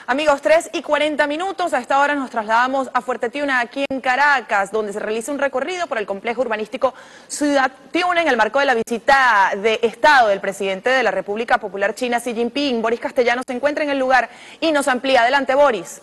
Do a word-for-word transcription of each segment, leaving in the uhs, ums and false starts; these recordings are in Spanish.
Amigos, tres y cuarenta minutos, a esta hora nos trasladamos a Fuerte Tiuna, aquí en Caracas, donde se realiza un recorrido por el complejo urbanístico Ciudad Tiuna en el marco de la visita de Estado del presidente de la República Popular China, Xi Jinping. Boris Castellanos se encuentra en el lugar y nos amplía. Adelante, Boris.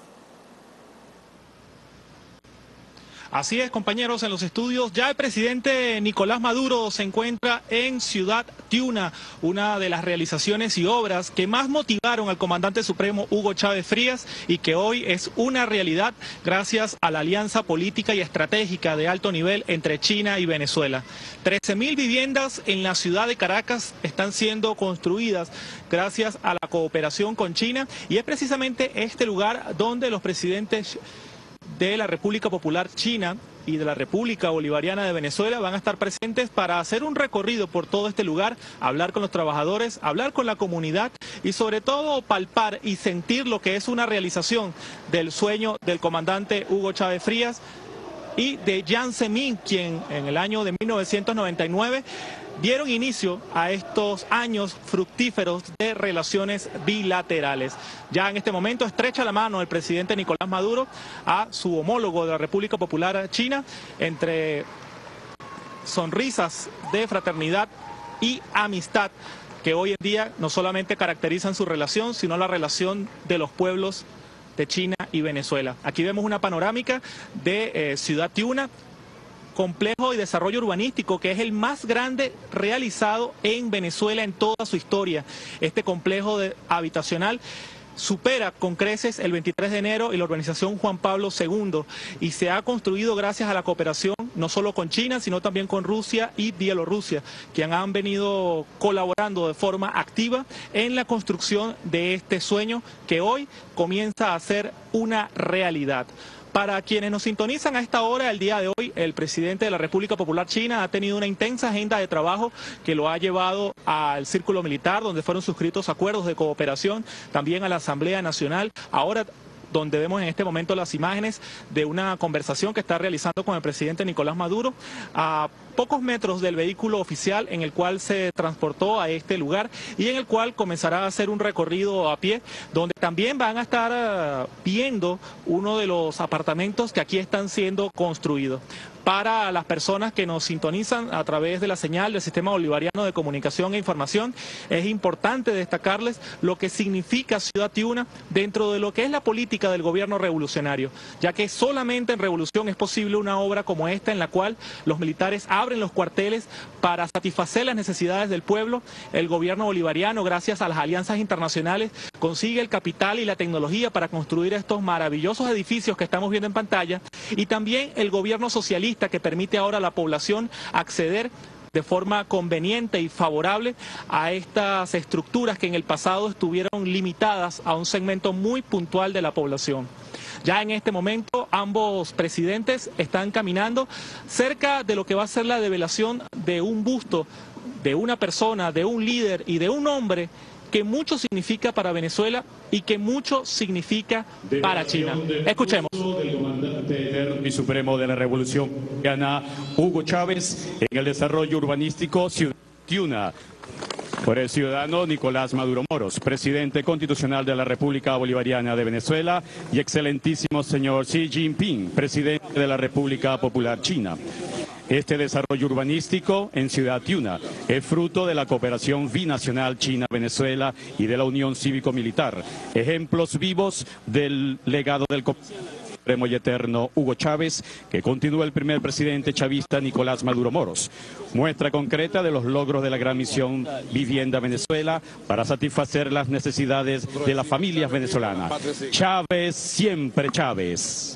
Así es, compañeros, en los estudios ya el presidente Nicolás Maduro se encuentra en Ciudad Tiuna, una de las realizaciones y obras que más motivaron al comandante supremo Hugo Chávez Frías y que hoy es una realidad gracias a la alianza política y estratégica de alto nivel entre China y Venezuela. trece mil viviendas en la ciudad de Caracas están siendo construidas gracias a la cooperación con China y es precisamente este lugar donde los presidentes de la República Popular China y de la República Bolivariana de Venezuela van a estar presentes para hacer un recorrido por todo este lugar, hablar con los trabajadores, hablar con la comunidad y sobre todo palpar y sentir lo que es una realización del sueño del comandante Hugo Chávez Frías y de Jiang Zemin, quien en el año de mil novecientos noventa y nueve dieron inicio a estos años fructíferos de relaciones bilaterales. Ya en este momento estrecha la mano el presidente Nicolás Maduro a su homólogo de la República Popular China, entre sonrisas de fraternidad y amistad que hoy en día no solamente caracterizan su relación, sino la relación de los pueblos de China y Venezuela. Aquí vemos una panorámica de eh, Ciudad Tiuna, complejo y desarrollo urbanístico que es el más grande realizado en Venezuela en toda su historia. Este complejo de, habitacional supera con creces el veintitrés de enero y la urbanización Juan Pablo segundo y se ha construido gracias a la cooperación no solo con China sino también con Rusia y Bielorrusia, que han venido colaborando de forma activa en la construcción de este sueño que hoy comienza a ser una realidad. Para quienes nos sintonizan a esta hora, el día de hoy, el presidente de la República Popular China ha tenido una intensa agenda de trabajo que lo ha llevado al Círculo Militar, donde fueron suscritos acuerdos de cooperación, también a la Asamblea Nacional. Ahora, donde vemos en este momento las imágenes de una conversación que está realizando con el presidente Nicolás Maduro a pocos metros del vehículo oficial en el cual se transportó a este lugar y en el cual comenzará a hacer un recorrido a pie, donde también van a estar viendo uno de los apartamentos que aquí están siendo construidos. Para las personas que nos sintonizan a través de la señal del Sistema Bolivariano de Comunicación e Información, es importante destacarles lo que significa Ciudad Tiuna dentro de lo que es la política del gobierno revolucionario, ya que solamente en revolución es posible una obra como esta en la cual los militares abren los cuarteles para satisfacer las necesidades del pueblo. El gobierno bolivariano, gracias a las alianzas internacionales, consigue el capital y la tecnología para construir estos maravillosos edificios que estamos viendo en pantalla, y también el gobierno socialista que permite ahora a la población acceder de forma conveniente y favorable a estas estructuras que en el pasado estuvieron limitadas a un segmento muy puntual de la población. Ya en este momento ambos presidentes están caminando cerca de lo que va a ser la develación de un busto, de una persona, de un líder y de un hombre que mucho significa para Venezuela y que mucho significa para China. Escuchemos. Del comandante eterno y supremo de la Revolución Bolivariana, Hugo Chávez, en el desarrollo urbanístico Ciudad Tiuna, por el ciudadano Nicolás Maduro Moros, presidente constitucional de la República Bolivariana de Venezuela, y excelentísimo señor Xi Jinping, presidente de la República Popular China. Este desarrollo urbanístico en Ciudad Tiuna es fruto de la cooperación binacional China-Venezuela y de la unión cívico-militar, ejemplos vivos del legado del supremo y eterno Hugo Chávez, que continúa el primer presidente chavista Nicolás Maduro Moros. Muestra concreta de los logros de la gran misión Vivienda Venezuela para satisfacer las necesidades de las familias venezolanas. Chávez, siempre Chávez.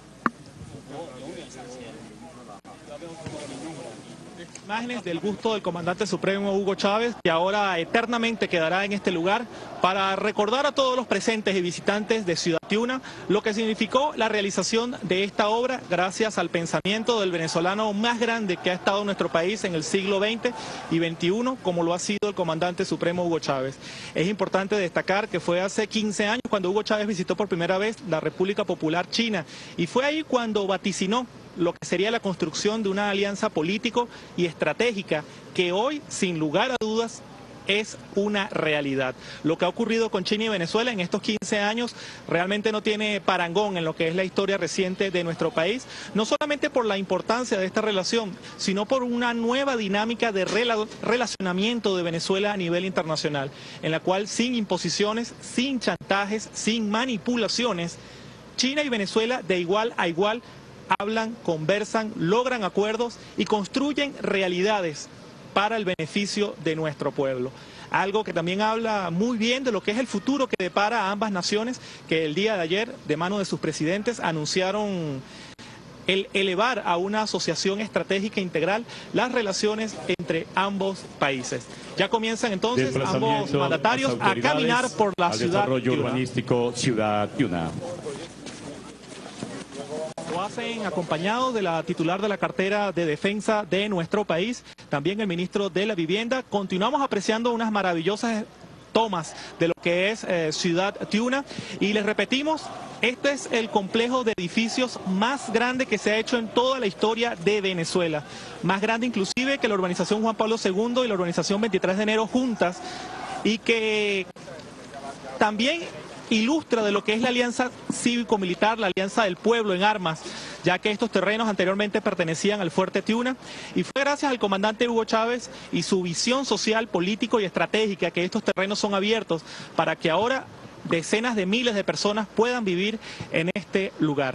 Imágenes del busto del comandante supremo Hugo Chávez, que ahora eternamente quedará en este lugar para recordar a todos los presentes y visitantes de Ciudad Tiuna lo que significó la realización de esta obra gracias al pensamiento del venezolano más grande que ha estado en nuestro país en el siglo veinte y veintiuno, como lo ha sido el comandante supremo Hugo Chávez. Es importante destacar que fue hace quince años cuando Hugo Chávez visitó por primera vez la República Popular China y fue ahí cuando vaticinó lo que sería la construcción de una alianza político y estratégica que hoy, sin lugar a dudas, es una realidad. Lo que ha ocurrido con China y Venezuela en estos quince años realmente no tiene parangón en lo que es la historia reciente de nuestro país, no solamente por la importancia de esta relación, sino por una nueva dinámica de rela relacionamiento de Venezuela a nivel internacional, en la cual sin imposiciones, sin chantajes, sin manipulaciones, China y Venezuela de igual a igual hablan, conversan, logran acuerdos y construyen realidades para el beneficio de nuestro pueblo. Algo que también habla muy bien de lo que es el futuro que depara a ambas naciones, que el día de ayer, de mano de sus presidentes, anunciaron el elevar a una asociación estratégica integral las relaciones entre ambos países. Ya comienzan entonces ambos mandatarios a caminar por la ciudad desarrollo urbanístico Ciudad Tiuna. Lo hacen acompañados de la titular de la cartera de defensa de nuestro país, también el ministro de la Vivienda. Continuamos apreciando unas maravillosas tomas de lo que es eh, Ciudad Tiuna y les repetimos, este es el complejo de edificios más grande que se ha hecho en toda la historia de Venezuela, más grande inclusive que la urbanización Juan Pablo segundo y la urbanización veintitrés de enero juntas, y que también ilustra de lo que es la alianza cívico-militar, la alianza del pueblo en armas, ya que estos terrenos anteriormente pertenecían al fuerte Tiuna, y fue gracias al comandante Hugo Chávez y su visión social, político y estratégica que estos terrenos son abiertos para que ahora decenas de miles de personas puedan vivir en este lugar.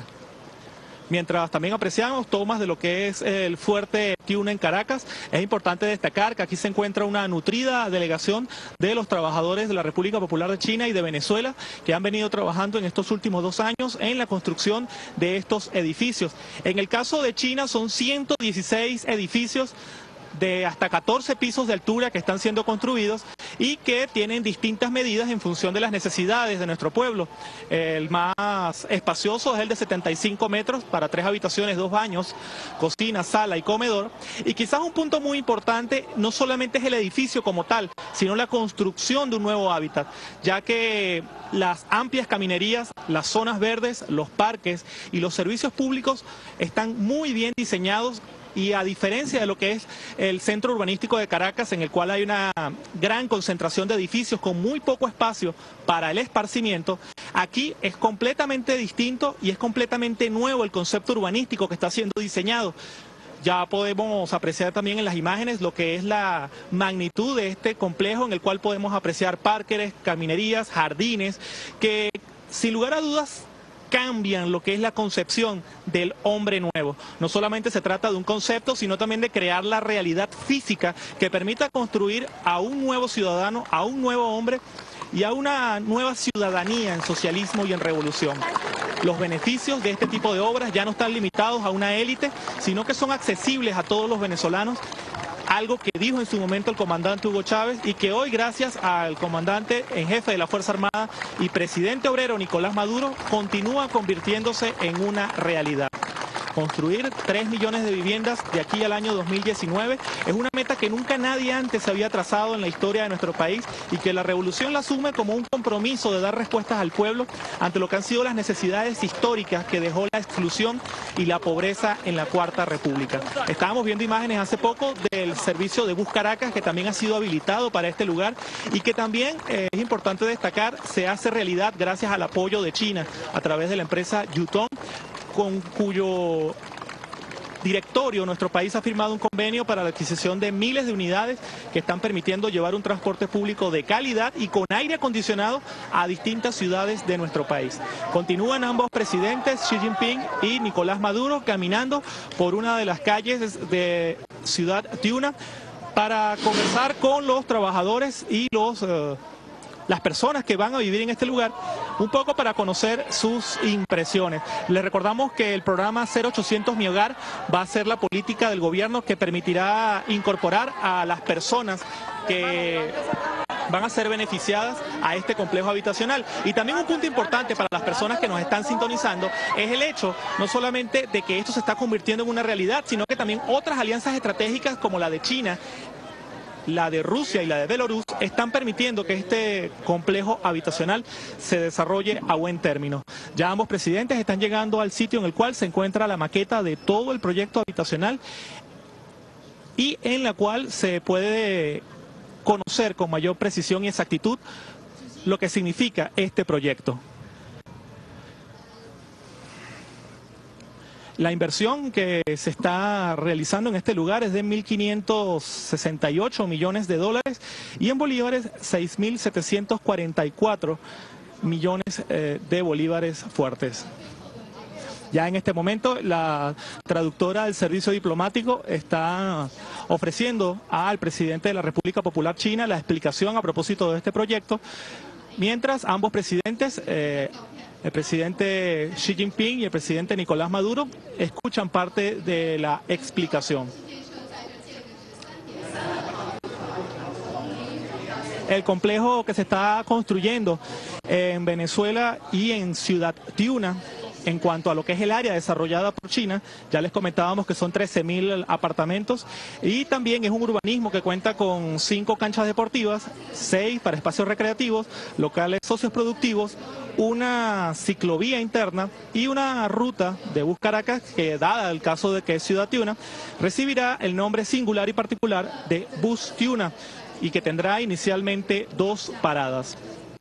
Mientras también apreciamos tomas de lo que es el fuerte Tiuna en Caracas, es importante destacar que aquí se encuentra una nutrida delegación de los trabajadores de la República Popular de China y de Venezuela que han venido trabajando en estos últimos dos años en la construcción de estos edificios. En el caso de China son ciento dieciséis edificios de hasta catorce pisos de altura que están siendo construidos y que tienen distintas medidas en función de las necesidades de nuestro pueblo. El más espacioso es el de setenta y cinco metros para tres habitaciones, dos baños, cocina, sala y comedor. Y quizás un punto muy importante no solamente es el edificio como tal, sino la construcción de un nuevo hábitat, ya que las amplias caminerías, las zonas verdes, los parques y los servicios públicos están muy bien diseñados. Y a diferencia de lo que es el centro urbanístico de Caracas, en el cual hay una gran concentración de edificios con muy poco espacio para el esparcimiento, aquí es completamente distinto y es completamente nuevo el concepto urbanístico que está siendo diseñado. Ya podemos apreciar también en las imágenes lo que es la magnitud de este complejo, en el cual podemos apreciar parques, caminerías, jardines, que sin lugar a dudas cambian lo que es la concepción del hombre nuevo. No solamente se trata de un concepto, sino también de crear la realidad física que permita construir a un nuevo ciudadano, a un nuevo hombre y a una nueva ciudadanía en socialismo y en revolución. Los beneficios de este tipo de obras ya no están limitados a una élite, sino que son accesibles a todos los venezolanos. Algo que dijo en su momento el comandante Hugo Chávez y que hoy, gracias al comandante en jefe de la Fuerza Armada y presidente obrero Nicolás Maduro, continúa convirtiéndose en una realidad. Construir tres millones de viviendas de aquí al año dos mil diecinueve es una meta que nunca nadie antes había trazado en la historia de nuestro país y que la revolución la asume como un compromiso de dar respuestas al pueblo ante lo que han sido las necesidades históricas que dejó la exclusión y la pobreza en la Cuarta República. Estábamos viendo imágenes hace poco del servicio de Bus Caracas, que también ha sido habilitado para este lugar y que también, eh, es importante destacar, se hace realidad gracias al apoyo de China a través de la empresa Yutong, con cuyo directorio nuestro país ha firmado un convenio para la adquisición de miles de unidades que están permitiendo llevar un transporte público de calidad y con aire acondicionado a distintas ciudades de nuestro país. Continúan ambos presidentes, Xi Jinping y Nicolás Maduro, caminando por una de las calles de Ciudad Tiuna para conversar con los trabajadores y los uh, las personas que van a vivir en este lugar, un poco para conocer sus impresiones. Les recordamos que el programa cero ochocientos Mi Hogar va a ser la política del gobierno que permitirá incorporar a las personas que van a ser beneficiadas a este complejo habitacional. Y también un punto importante para las personas que nos están sintonizando es el hecho no solamente de que esto se está convirtiendo en una realidad, sino que también otras alianzas estratégicas como la de China, la de Rusia y la de Bielorrusia están permitiendo que este complejo habitacional se desarrolle a buen término. Ya ambos presidentes están llegando al sitio en el cual se encuentra la maqueta de todo el proyecto habitacional y en la cual se puede conocer con mayor precisión y exactitud lo que significa este proyecto. La inversión que se está realizando en este lugar es de mil quinientos sesenta y ocho millones de dólares y en bolívares seis mil setecientos cuarenta y cuatro millones eh, de bolívares fuertes. Ya en este momento la traductora del servicio diplomático está ofreciendo al presidente de la República Popular China la explicación a propósito de este proyecto, mientras ambos presidentes, eh, el presidente Xi Jinping y el presidente Nicolás Maduro, escuchan parte de la explicación. El complejo que se está construyendo en Venezuela y en Ciudad Tiuna, en cuanto a lo que es el área desarrollada por China, ya les comentábamos que son trece mil apartamentos y también es un urbanismo que cuenta con cinco canchas deportivas, seis para espacios recreativos, locales socios productivos, una ciclovía interna y una ruta de Bus Caracas que, dada el caso de que es Ciudad Tiuna, recibirá el nombre singular y particular de Bus Tiuna y que tendrá inicialmente dos paradas.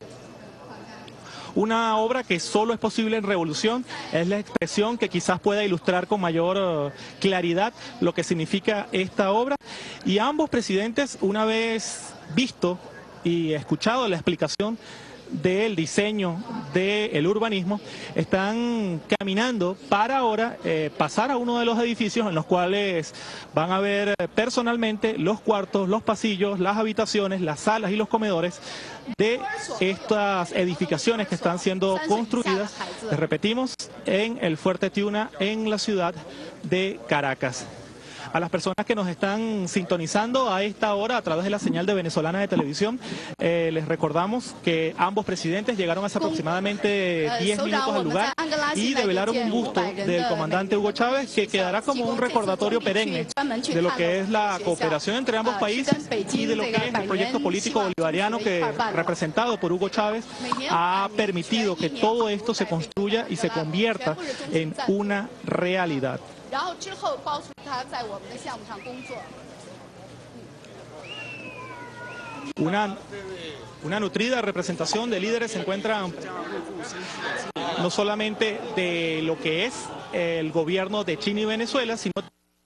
Una obra que solo es posible en revolución, es la expresión que quizás pueda ilustrar con mayor uh, claridad lo que significa esta obra. Y ambos presidentes, una vez visto y escuchado la explicación del diseño del urbanismo, están caminando para ahora eh, pasar a uno de los edificios en los cuales van a ver personalmente los cuartos, los pasillos, las habitaciones, las salas y los comedores de estas edificaciones que están siendo construidas, les repetimos, en el Fuerte Tiuna, en la ciudad de Caracas. A las personas que nos están sintonizando a esta hora a través de la señal de Venezolana de Televisión, eh, les recordamos que ambos presidentes llegaron hace aproximadamente diez minutos al lugar y develaron un busto del comandante Hugo Chávez que quedará como un recordatorio perenne de lo que es la cooperación entre ambos países y de lo que es el proyecto político bolivariano que, representado por Hugo Chávez, ha permitido que todo esto se construya y se convierta en una realidad. Una, una nutrida representación de líderes se encuentra no solamente de lo que es el gobierno de China y Venezuela, sino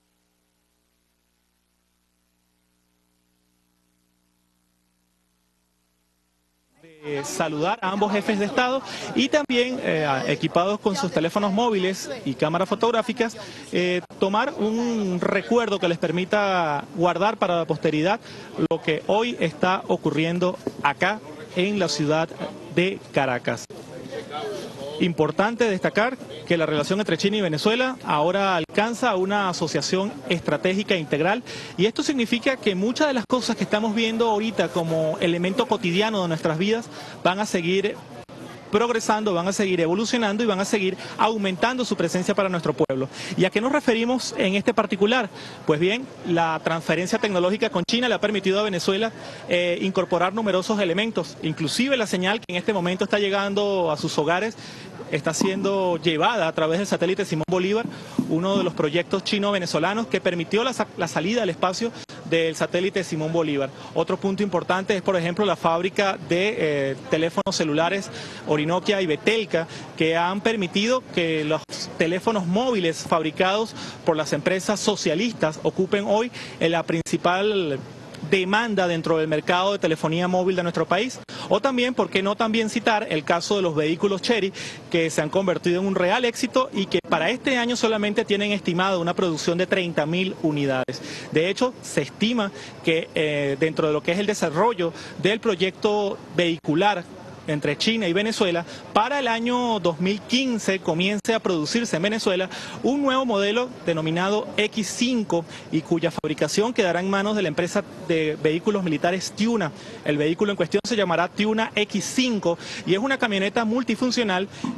de saludar a ambos jefes de Estado y también eh, equipados con sus teléfonos móviles y cámaras fotográficas, eh, tomar un recuerdo que les permita guardar para la posteridad lo que hoy está ocurriendo acá en la ciudad de Caracas. Importante destacar que la relación entre China y Venezuela ahora alcanza una asociación estratégica integral y esto significa que muchas de las cosas que estamos viendo ahorita como elemento cotidiano de nuestras vidas van a seguir progresando, van a seguir evolucionando y van a seguir aumentando su presencia para nuestro pueblo. ¿Y a qué nos referimos en este particular? Pues bien, la transferencia tecnológica con China le ha permitido a Venezuela eh, incorporar numerosos elementos, inclusive la señal que en este momento está llegando a sus hogares está siendo llevada a través del satélite Simón Bolívar, uno de los proyectos chino-venezolanos que permitió la, la salida al espacio del satélite Simón Bolívar. Otro punto importante es, por ejemplo, la fábrica de eh, teléfonos celulares Orinoquia y Betelca, que han permitido que los teléfonos móviles fabricados por las empresas socialistas ocupen hoy en la principal demanda dentro del mercado de telefonía móvil de nuestro país. O también, ¿por qué no también citar el caso de los vehículos Chery, que se han convertido en un real éxito y que para este año solamente tienen estimado una producción de treinta mil unidades? De hecho, se estima que eh, dentro de lo que es el desarrollo del proyecto vehicular entre China y Venezuela, para el año dos mil quince comience a producirse en Venezuela un nuevo modelo denominado equis cinco y cuya fabricación quedará en manos de la empresa de vehículos militares Tiuna. El vehículo en cuestión se llamará Tiuna equis cinco y es una camioneta multifuncional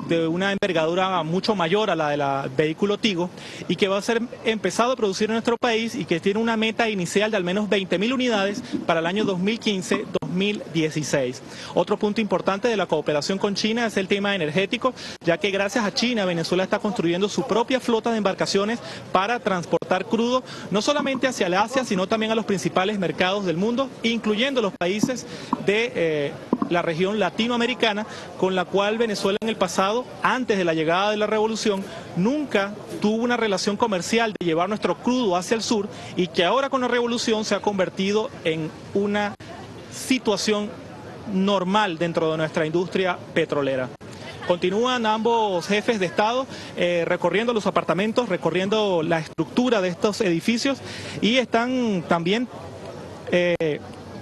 de una envergadura mucho mayor a la del vehículo Tigo y que va a ser empezado a producir en nuestro país y que tiene una meta inicial de al menos veinte mil unidades para el año dos mil quince dos mil dieciséis. Otro punto importante de la cooperación con China es el tema energético, ya que gracias a China Venezuela está construyendo su propia flota de embarcaciones para transportar crudo, no solamente hacia el Asia, sino también a los principales mercados del mundo, incluyendo los países de eh, la región latinoamericana, con la cual Venezuela en el pasado, antes de la llegada de la revolución, nunca tuvo una relación comercial de llevar nuestro crudo hacia el sur y que ahora con la revolución se ha convertido en una situación normal dentro de nuestra industria petrolera. Continúan ambos jefes de Estado eh, recorriendo los apartamentos, recorriendo la estructura de estos edificios y están también eh,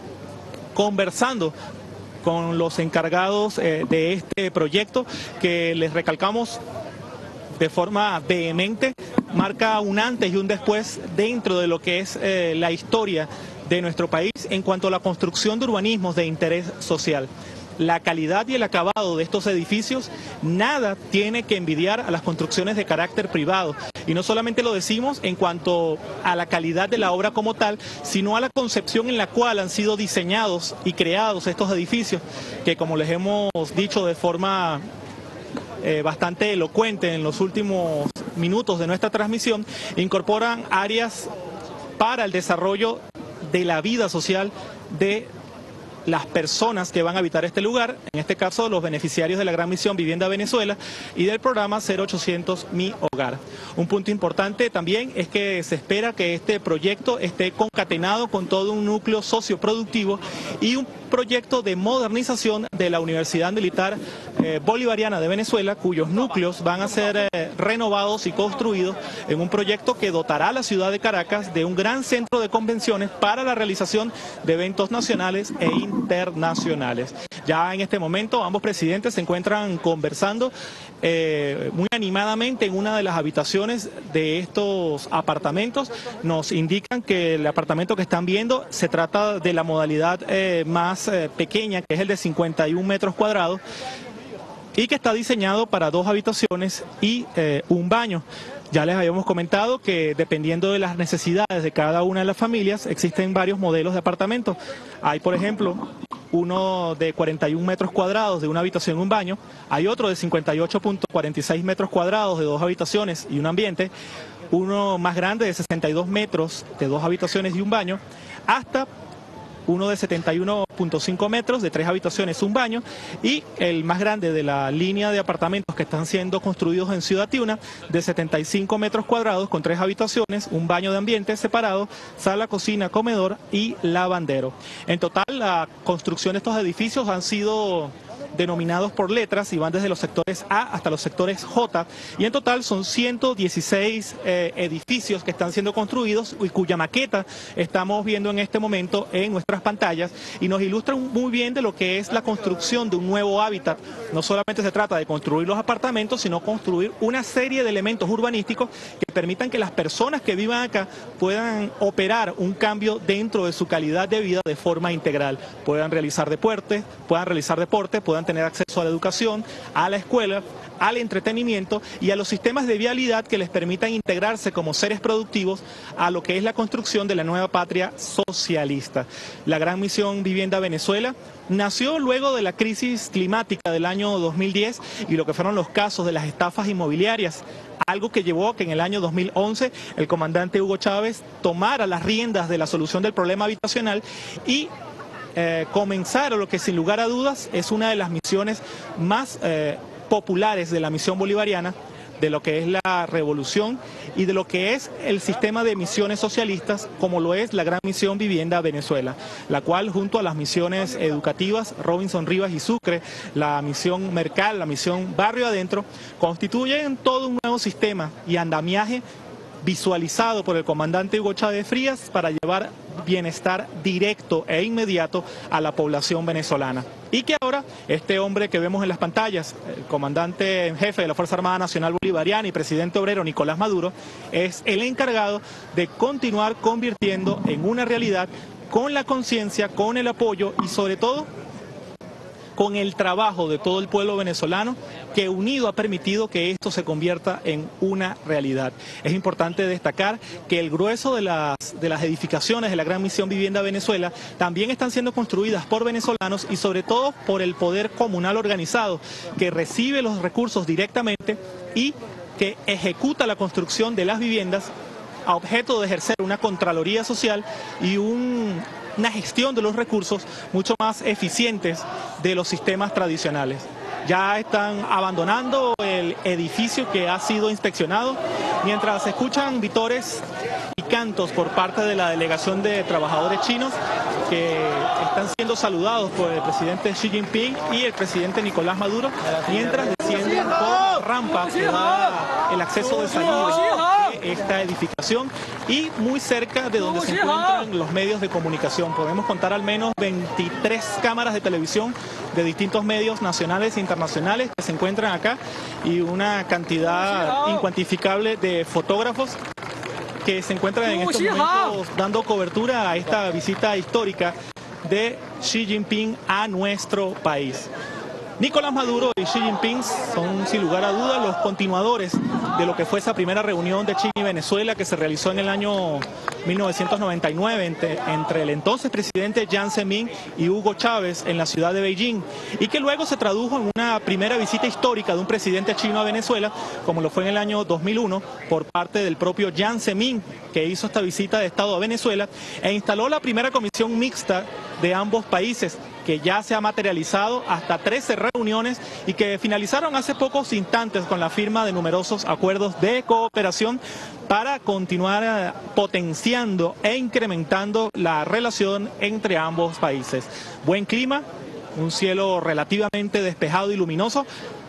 conversando con los encargados eh, de este proyecto, que les recalcamos de forma vehemente, marca un antes y un después dentro de lo que es eh, la historia de nuestro país en cuanto a la construcción de urbanismos de interés social. La calidad y el acabado de estos edificios nada tiene que envidiar a las construcciones de carácter privado. Y no solamente lo decimos en cuanto a la calidad de la obra como tal, sino a la concepción en la cual han sido diseñados y creados estos edificios, que como les hemos dicho de forma eh, bastante elocuente en los últimos minutos de nuestra transmisión, incorporan áreas para el desarrollo de la vida social de las personas que van a habitar este lugar, en este caso los beneficiarios de la Gran Misión Vivienda Venezuela y del programa cero ochocientos Mi Hogar. Un punto importante también es que se espera que este proyecto esté concatenado con todo un núcleo socioproductivo y un proyecto de modernización de la Universidad Militar eh, Bolivariana de Venezuela, cuyos núcleos van a ser eh, renovados y construidos en un proyecto que dotará a la ciudad de Caracas de un gran centro de convenciones para la realización de eventos nacionales e internacionales. Ya en este momento ambos presidentes se encuentran conversando eh, muy animadamente en una de las habitaciones de estos apartamentos. Nos indican que el apartamento que están viendo se trata de la modalidad eh, más eh, pequeña, que es el de cincuenta y un metros cuadrados, y que está diseñado para dos habitaciones y eh, un baño. Ya les habíamos comentado que dependiendo de las necesidades de cada una de las familias, existen varios modelos de apartamentos. Hay, por ejemplo, uno de cuarenta y un metros cuadrados de una habitación y un baño, hay otro de cincuenta y ocho punto cuarenta y seis metros cuadrados de dos habitaciones y un ambiente, uno más grande de sesenta y dos metros de dos habitaciones y un baño, hasta uno de setenta y uno punto cinco metros, de tres habitaciones, un baño, y el más grande de la línea de apartamentos que están siendo construidos en Ciudad Tiuna, de setenta y cinco metros cuadrados, con tres habitaciones, un baño de ambiente separado, sala, cocina, comedor y lavandero. En total, la construcción de estos edificios han sido denominados por letras y van desde los sectores A hasta los sectores J, y en total son ciento dieciséis eh, edificios que están siendo construidos y cuya maqueta estamos viendo en este momento en nuestras pantallas, y nos ilustran muy bien de lo que es la construcción de un nuevo hábitat. No solamente se trata de construir los apartamentos, sino construir una serie de elementos urbanísticos que permitan que las personas que vivan acá puedan operar un cambio dentro de su calidad de vida de forma integral, puedan realizar deporte, puedan realizar deporte, puedan tener acceso a la educación, a la escuela, al entretenimiento y a los sistemas de vialidad que les permitan integrarse como seres productivos a lo que es la construcción de la nueva patria socialista. La Gran Misión Vivienda Venezuela nació luego de la crisis climática del año dos mil diez y lo que fueron los casos de las estafas inmobiliarias, algo que llevó a que en el año dos mil once el comandante Hugo Chávez tomara las riendas de la solución del problema habitacional y Eh, comenzar lo que sin lugar a dudas es una de las misiones más eh, populares de la misión bolivariana, de lo que es la revolución y de lo que es el sistema de misiones socialistas, como lo es la Gran Misión Vivienda Venezuela, la cual junto a las misiones educativas Robinson Rivas y Sucre, la misión Mercal, la misión Barrio Adentro, constituyen todo un nuevo sistema y andamiaje visualizado por el comandante Hugo Chávez Frías para llevar bienestar directo e inmediato a la población venezolana. Y que ahora este hombre que vemos en las pantallas, el comandante en jefe de la Fuerza Armada Nacional Bolivariana y presidente obrero Nicolás Maduro, es el encargado de continuar convirtiendo en una realidad con la conciencia, con el apoyo y sobre todo con el trabajo de todo el pueblo venezolano, que unido ha permitido que esto se convierta en una realidad. Es importante destacar que el grueso de las, de las edificaciones de la Gran Misión Vivienda Venezuela también están siendo construidas por venezolanos y sobre todo por el poder comunal organizado, que recibe los recursos directamente y que ejecuta la construcción de las viviendas a objeto de ejercer una contraloría social y un, una gestión de los recursos mucho más eficientes de los sistemas tradicionales. Ya están abandonando el edificio que ha sido inspeccionado, mientras se escuchan vítores y cantos por parte de la delegación de trabajadores chinos que están siendo saludados por el presidente Xi Jinping y el presidente Nicolás Maduro, mientras descienden por rampas que da el acceso de salida de esta edificación y muy cerca de donde se encuentran los medios de comunicación. Podemos contar al menos veintitrés cámaras de televisión de distintos medios nacionales e internacionales que se encuentran acá y una cantidad incuantificable de fotógrafos que se encuentran en estos momentos dando cobertura a esta visita histórica de Xi Jinping a nuestro país. Nicolás Maduro y Xi Jinping son sin lugar a dudas los continuadores de lo que fue esa primera reunión de China y Venezuela que se realizó en el año mil novecientos noventa y nueve entre, entre el entonces presidente Jiang Zemin y Hugo Chávez en la ciudad de Beijing, y que luego se tradujo en una primera visita histórica de un presidente chino a Venezuela, como lo fue en el año dos mil uno por parte del propio Jiang Zemin, que hizo esta visita de Estado a Venezuela e instaló la primera comisión mixta de ambos países, que ya se ha materializado hasta trece reuniones y que finalizaron hace pocos instantes con la firma de numerosos acuerdos de cooperación para continuar potenciando e incrementando la relación entre ambos países. Buen clima, un cielo relativamente despejado y luminoso,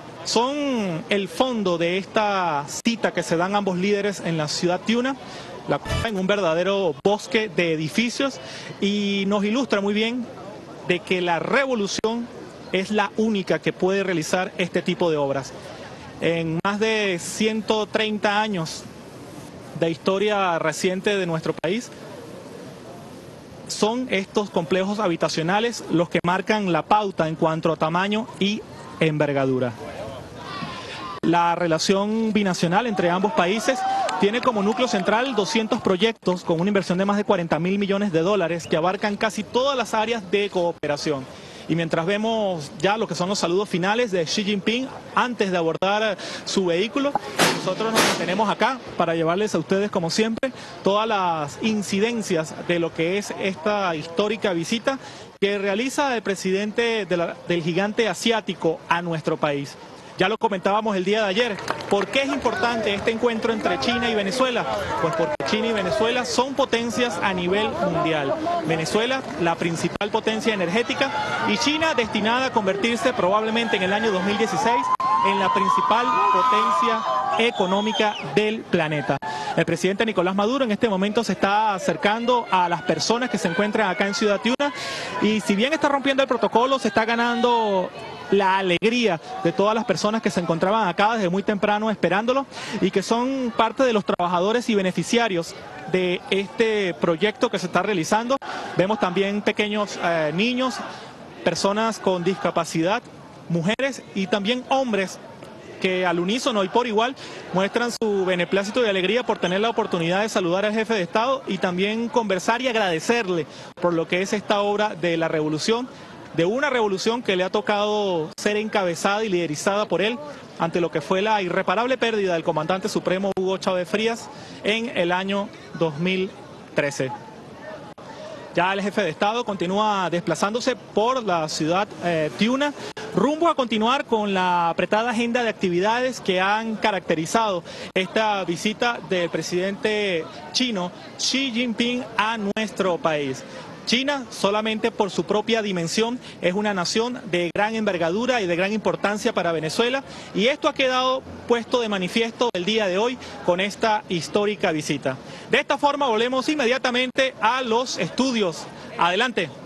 son el fondo de esta cita que se dan ambos líderes en la ciudad Tiuna, la en un verdadero bosque de edificios, y nos ilustra muy bien de que la revolución es la única que puede realizar este tipo de obras. En más de ciento treinta años de historia reciente de nuestro país, son estos complejos habitacionales los que marcan la pauta en cuanto a tamaño y envergadura. La relación binacional entre ambos países tiene como núcleo central doscientos proyectos con una inversión de más de cuarenta mil millones de dólares que abarcan casi todas las áreas de cooperación. Y mientras vemos ya lo que son los saludos finales de Xi Jinping antes de abordar su vehículo, nosotros nos mantenemos acá para llevarles a ustedes, como siempre, todas las incidencias de lo que es esta histórica visita que realiza el presidente de la, del gigante asiático a nuestro país. Ya lo comentábamos el día de ayer. ¿Por qué es importante este encuentro entre China y Venezuela? Pues porque China y Venezuela son potencias a nivel mundial. Venezuela, la principal potencia energética, y China destinada a convertirse probablemente en el año dos mil dieciséis en la principal potencia económica del planeta. El presidente Nicolás Maduro en este momento se está acercando a las personas que se encuentran acá en Ciudad Tiuna, y si bien está rompiendo el protocolo, se está ganando la alegría de todas las personas que se encontraban acá desde muy temprano esperándolo y que son parte de los trabajadores y beneficiarios de este proyecto que se está realizando. Vemos también pequeños eh, niños, personas con discapacidad, mujeres y también hombres que al unísono y por igual muestran su beneplácito y alegría por tener la oportunidad de saludar al jefe de Estado y también conversar y agradecerle por lo que es esta obra de la revolución, de una revolución que le ha tocado ser encabezada y liderizada por él ante lo que fue la irreparable pérdida del comandante supremo Hugo Chávez Frías en el año dos mil trece. Ya el jefe de Estado continúa desplazándose por la ciudad eh, Tiuna, rumbo a continuar con la apretada agenda de actividades que han caracterizado esta visita del presidente chino Xi Jinping a nuestro país. China, solamente por su propia dimensión, es una nación de gran envergadura y de gran importancia para Venezuela, y esto ha quedado puesto de manifiesto el día de hoy con esta histórica visita. De esta forma volvemos inmediatamente a los estudios. Adelante.